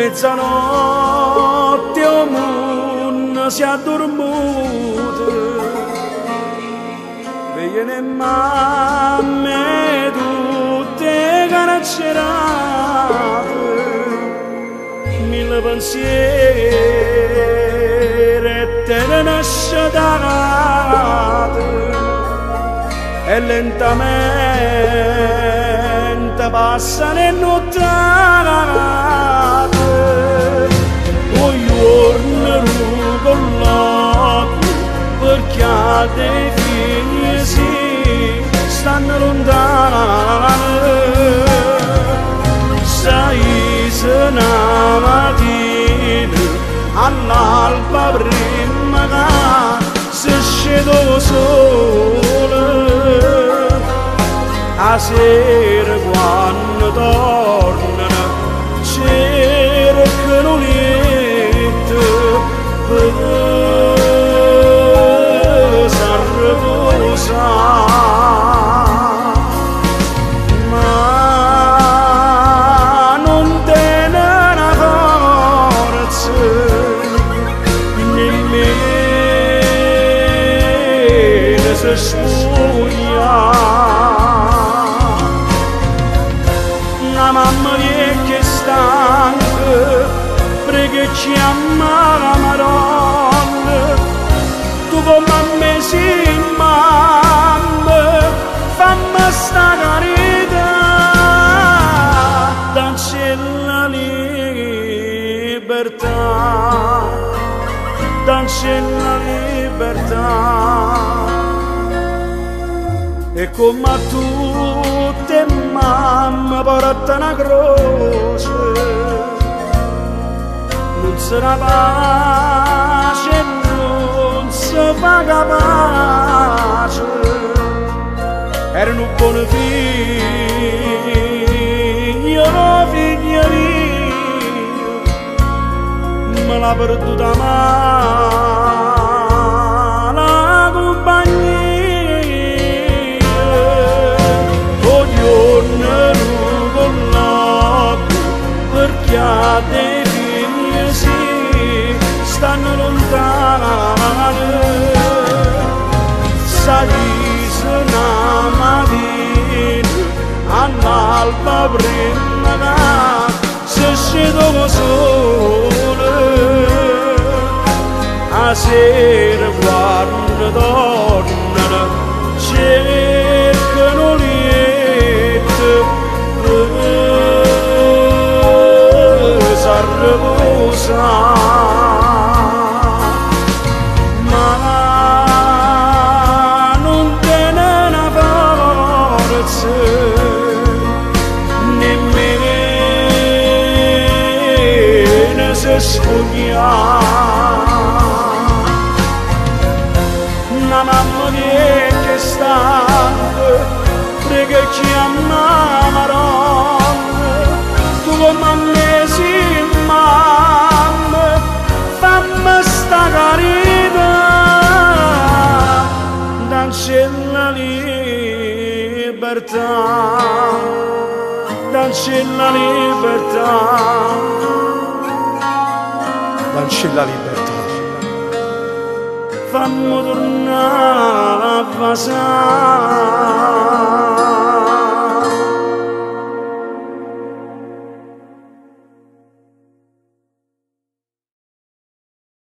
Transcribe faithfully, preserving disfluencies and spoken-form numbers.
mezzanotte o mondo si è dormuto, vegliano e mamme tutte carcerate, mille pensieri e te ne nascetate, e lentamente passano le nottate, un giorno rugollato perché dei figli si stanno lontani, sai se una mattina all'alba prima che si scende il sole, a sera quando tornano cercano lieto per s'arriposare, ma non tiene una forza nemmeno se spugna. La mamma che è stanca, prega ci ama la Madonna, tu come a me si mamma, fammi sta carità, danci la libertà, danci la libertà, e come a tutte mamma porta una croce, non sarà pace, non si fa capace, erano buoni figli, no figlia mia, me l'ha perduta ma la compagnia. Perché dei figli si stanno lontani, salise una mattina all'alba prima che si scende il sole, a sera quando tornano cercano lieto s'arriposare, ma non tiene una forza nemmeno se spugna. Una mamma che stanca, prega ci ama Madonna, tu come a me si mamma, fammi sta carità, danci la libertà, danci la libertà, danci la libertà, fammi tornare a passare.